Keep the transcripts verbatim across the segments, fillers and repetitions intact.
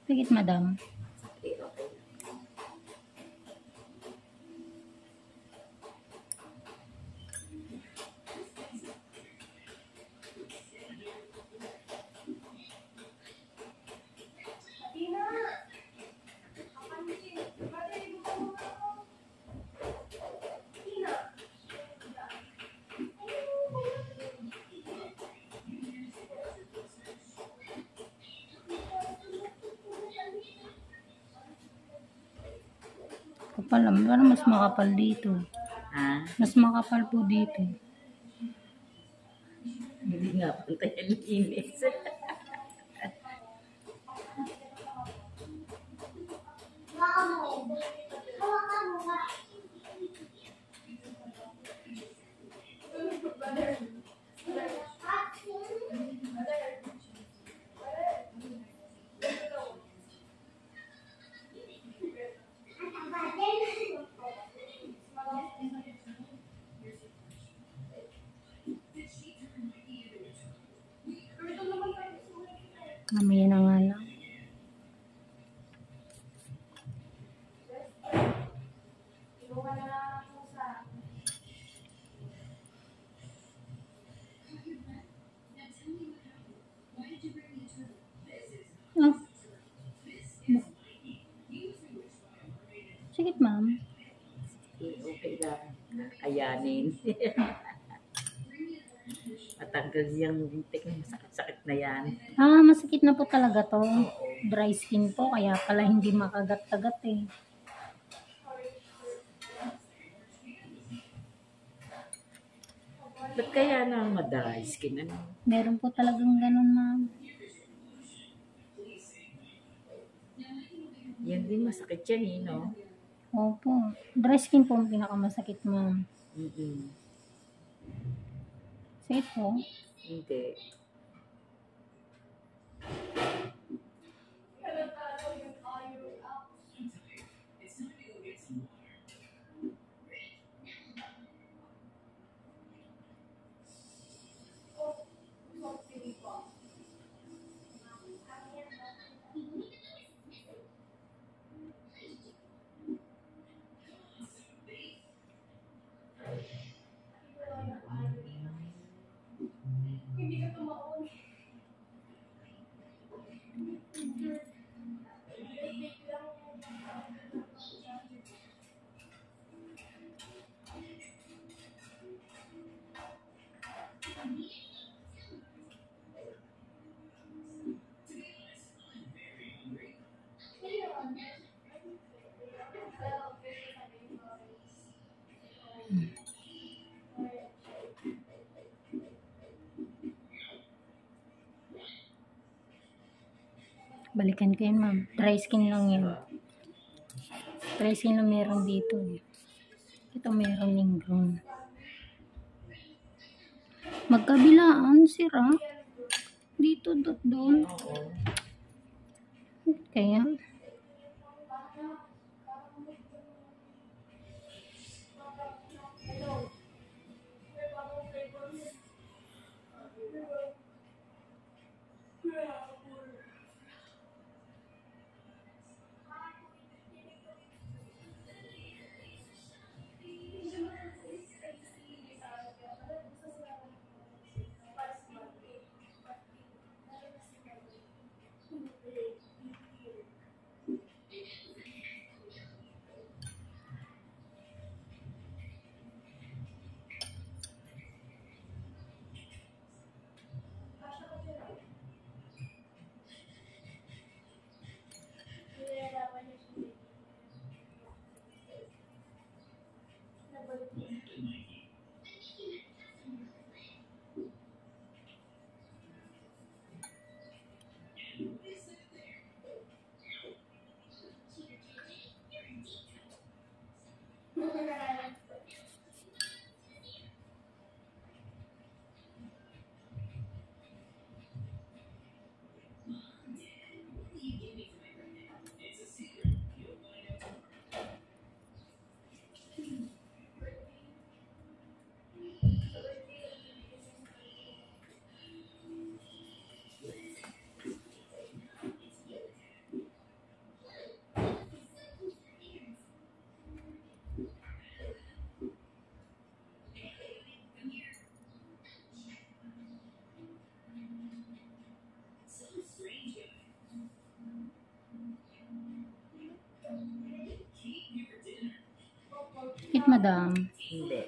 Sige, madam. Okay, okay. Kapal lang. Parang mas makapal dito. Ha? Mas makapal po dito. Hindi nga pantay ang linis. Mamaya na nga lang. Oh. Sige, ma'am. Okay lang. Kayanin. Matanggal yung lintik. Masakit-sakit na yan. Ah, masakit na po talaga to. Oo. Dry skin po, kaya pala hindi makagat-tagat eh. Ba't kaya na ma-dry skin? Ano? Meron po talagang ganun, ma'am. Yan din masakit yan eh, no? Opo. Dry skin po ang pinakamasakit, ma'am. Mm-mm. Sige po. Hindi. Balikan ko yun, ma'am. Dry skin lang yun. Dry skin lang meron dito. Ito meron ng grown. Magkabilaan, sira. Dito, dot, doon. Oo. Kaya, Bakit, madam? Hindi.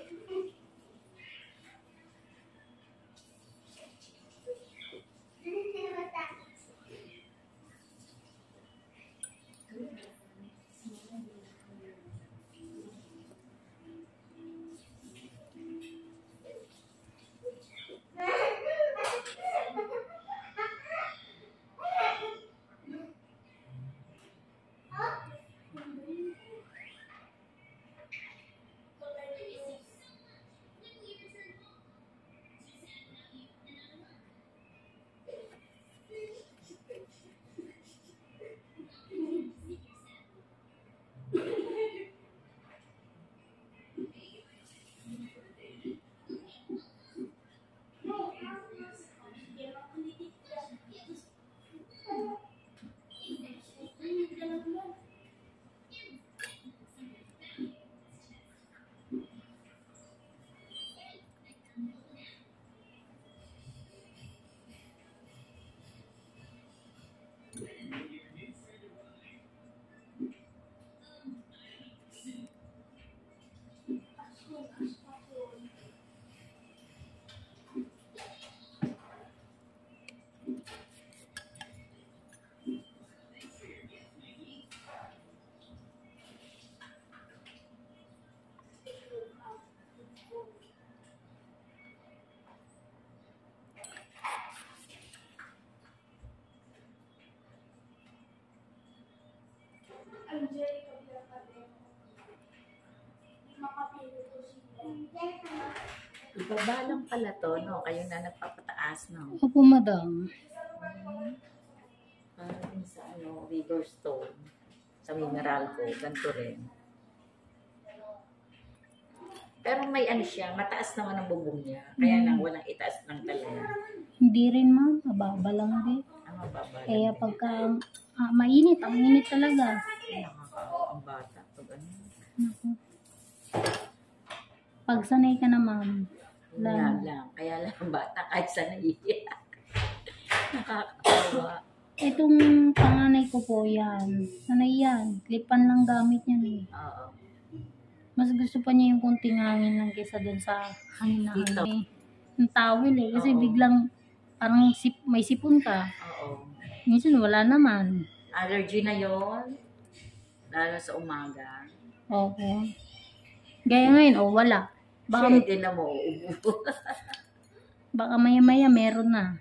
Ibaba lang pala to, no? Kayo na nagpapataas, no? Opo, madam. Parang sa ano, river stone. Sa mineral ko, ganito rin. Pero may ano siya, mataas naman ang bubong niya. Kaya Hmm. lang, walang itaas ng talaga. Hindi rin, ma'am. Mababa lang din. Ano, babala. Kaya pagka ah, mainit, ang init talaga. Nakakaawa ang bata. Pag ano, Naku. Pag sanay ka na, ma'am. yun Wala nga na. lang. Kaya lang ang bata kahit sa naiiyak. Nakakaawa. Itong panganay ko po yan. Sanay yan. Klipan lang gamit yan eh. Oo. Mas gusto pa niya yung kunting hangin lang kaysa dun sa hangin na Dito. hangin. Yung towel eh. Kasi Oo. biglang parang sip, may sipon ka. Oo. Minsan wala naman. Allergy na yon, lalo sa umaga. Oo. Gaya ngayon, oh wala. Baka, Pwede na mo uubo. baka maya-maya meron na.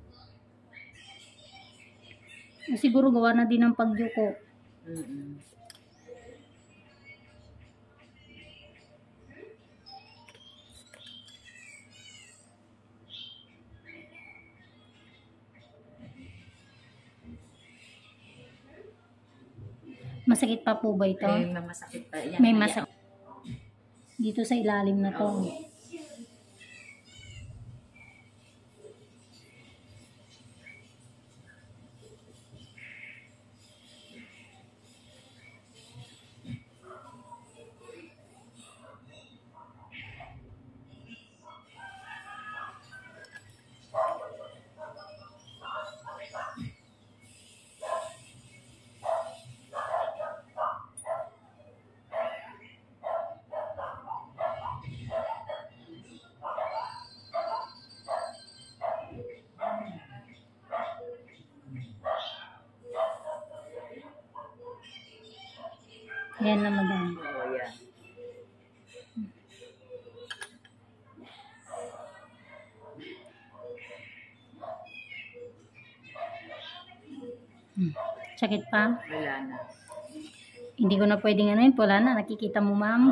Siguro gawa na din ng pagyuko. Mm-mm. Masakit pa po ba ito? May masakit pa. Yan, May kaya- masakit. Dito sa ilalim na to. Oo. Yan na madam. Oo, yan. Hmm. Sakit pa? Wala na. Hindi ko na pwedeng ano yun. Wala na. Nakikita mo, ma'am.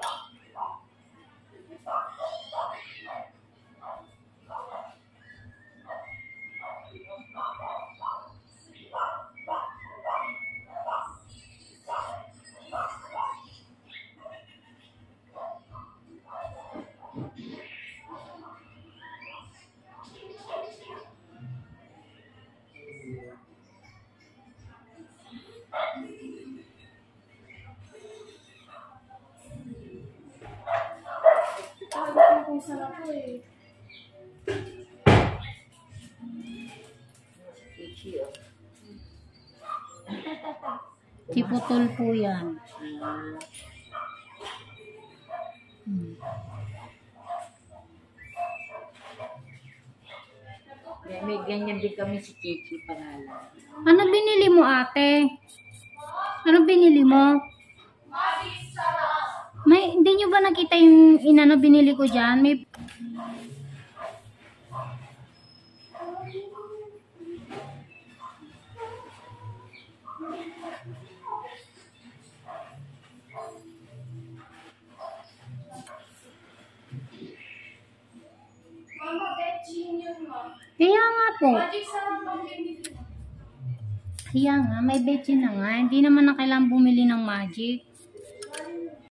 Itchy, oh. Tiputol po yan. Ah, May ganyan din kami si Kiki pangalan. Ano binili mo, ate? Ano binili mo? May, hindi nyo ba nakita yung inano binili ko dyan? May... Kaya nga po. Kaya nga, may betchin na nga. Hindi naman na kailangan bumili ng magic.